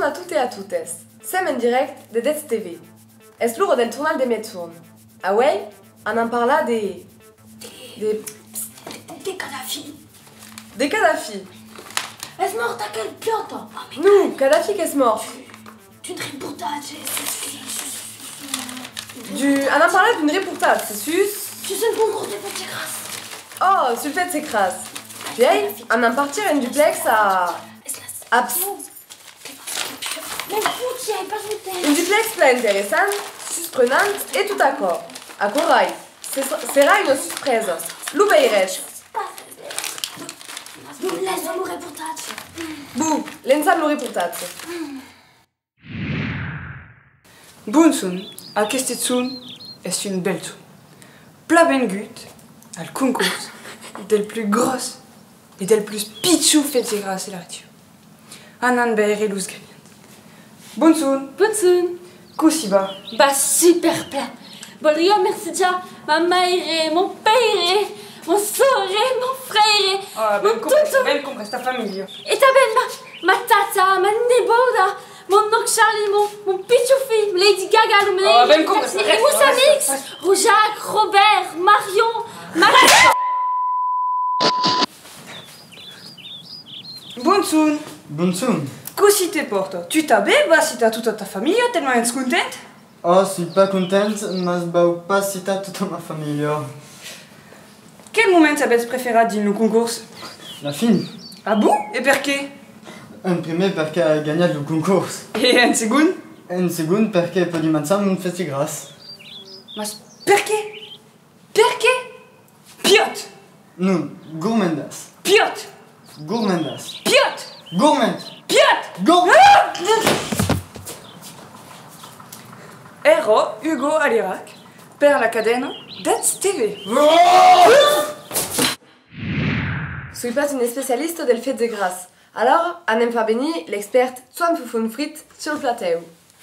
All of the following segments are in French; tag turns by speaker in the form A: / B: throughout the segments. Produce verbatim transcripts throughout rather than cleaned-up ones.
A: a tutti e a tuttes. Sem en direct de Dets T V. Es l'heure del tournal de Metzourn. Ah ouais, on en parla des... Des...
B: Des Kadhafi.
A: Des Kadhafi.
B: È morta quel piotto.
A: Nous, Kadhafi qu'est mort.
B: D'une reportage.
A: Du... On en parla d'une reportage, c'est sus...
B: Tu sais le concours des petits grasses.
A: Oh, sur le fait c'est crasse. Puis on en partir en duplex à... à...
B: Mais écoute, il n'y avait pas de
A: Une duplex plein intéressante, surprenante et tout d'accord. À Corail, ce sera une surprise. L'Ubeirech.
B: Nous laissons le reportage.
A: Bouh, l'ensemble le reportage.
C: Bunsun, a Kestetzun, est une belle tune. Pla ben gut, al concours, del plus grosse et del plus pitchou fait grâce à l'artiu. Anan beire luz gagnant. Bunsun,
D: Bunsun.
C: Kusiba.
D: Bah super plat. Voldria merci già ma mère, mon père, mon sore, mon frère,
C: Ah,
D: mon
C: ben compres,
D: tutto.
C: ben compres, ta famille.
D: Et ta belle ma, ma tata, ma neboda, mon oncle Charlie, mon, mon pitchoufi, Lady Gaga, le
C: Ah, ben compres,
D: Taxi,
C: reste,
D: Moussa
C: reste,
D: Mix,
C: reste.
D: Roujac, Robert, Marion, Max.
C: Bunsun,
E: Bunsun.
C: Kusi te porto. Tu t'abbais, bah si t'as toute ta famille, tellement es contente.
E: Oh, je suis pas contente, mais je pas si t'as toute ma famille.
C: Quel moment t'as préféré dans le concours?
E: La fin.
C: Ah bon? Et perché?
E: Un premier parce qu'elle a gagné le concours.
C: Et un second?
E: Un second parce qu'elle peut dire ça, me fait grâce.
C: Mas perché? Perché? Piot!
E: Non, gourmandas.
C: Piot!
E: Gourmandas.
C: Piot!
E: Gourmand.
C: Piot!
E: Gourmand.
C: Ero Hugo Alirac, per la cadena Dets T V.
A: Suis pas une spécialiste del fait de grâce. Alors, Anem Fabeni, l'experte Swan Fufun Frit sur le plateau.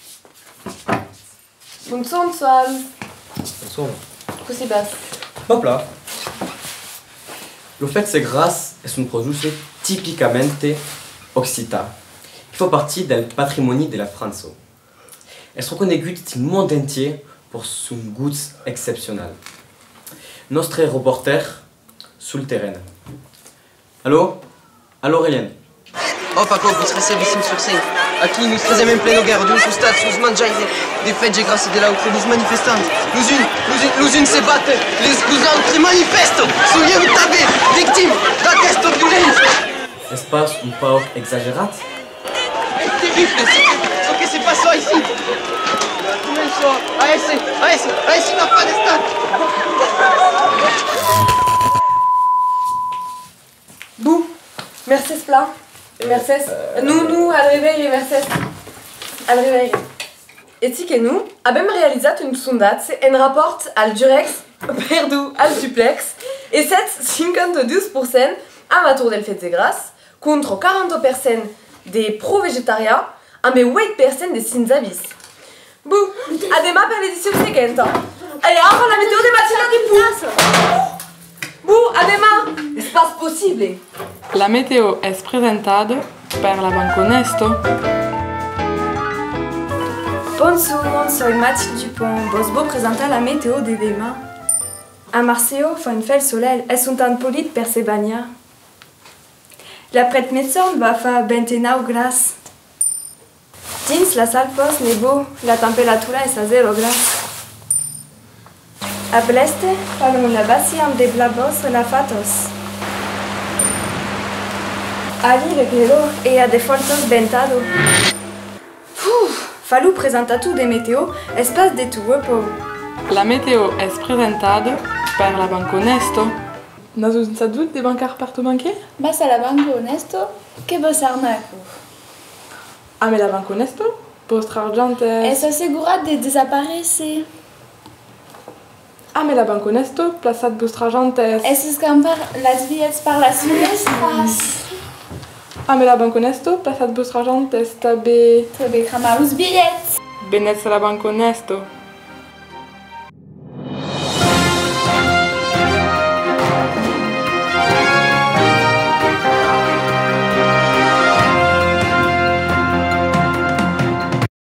A: Bunsun, Swan.
F: Bonsoir.
A: Qu'est-ce passe?
F: Hop là. Le fait c'est grâce est un produit typicamente occitan. Il fait partie du patrimoine de la France. Elle se reconnaît du monde entier pour son goût exceptionnel. Notre reporter sur le terrain. Allô? Allô, Aurélien?
G: Oh Paco, vous serez servicissime sur scène. Aqui nous serons même plein guerre d'un stade sous manjaire. Des fêtes, j'ai grâce de là où les manifestants. Nous une, nous une, nous une se battent. Les nous autres manifestent. Souillez vous tabez, victimes d'actes de violence.
F: N'est-ce pas une part exagérate?
G: C'est terrible, ce que c'est pas ça ici. Tout le monde soit. A S, A S, A S, il n'a pas de stade.
A: Bouh, Mercedes plat. Mercedes. Nous, nous, al réveil, Mercedes. Al réveil. Et si que nous, abbiamo realizzato une sondage en rapport al Durex, perdu al duplex, et cette cinquante-deux pour cent amateurs del fait de grâce, contre quarante pour cent des pro-végétariens, et huit pour cent des sans-avis. Bouh, a demain per l'édition seguente. Et après la météo des matins du pouce. Bouh, a demain. N'est-ce pas possible?
H: La meteo è presentata per la Banco Onesto.
I: Bonjour, soy Mathilde Dupont. Bosbo présenta la météo de demain. A Marseille, fa un fel soleil, es un temps polit per se bagnar. La pret Metzourn va fa ventinau graus. Dins la salle post nebo, la temperatura es a zero graus. A Bleste, falum la basi am de blabos la fatos. Ali le grelo e a de fortos ventado. Uf, fallu presentatu de meteo, espace de tu repos.
H: La meteo è presentata per la Banco Onesto. Nas un sadut de bancar parto banquier?
J: Vas a la Banco Onesto, que vos arnaco.
H: Ah, mais la Banco Onesto? Vostra argentes...
J: Es asegurat de desaparecer.
H: Ah, mais la Banco Onesto, plaçat vostra argentes...
J: Es escampar las billets par las finestres.
H: Ah, mais la Banco Onesto, plaçat vostra argentes, tabe...
J: Trebuie cramar os billets.
H: Benets la Banco Onesto.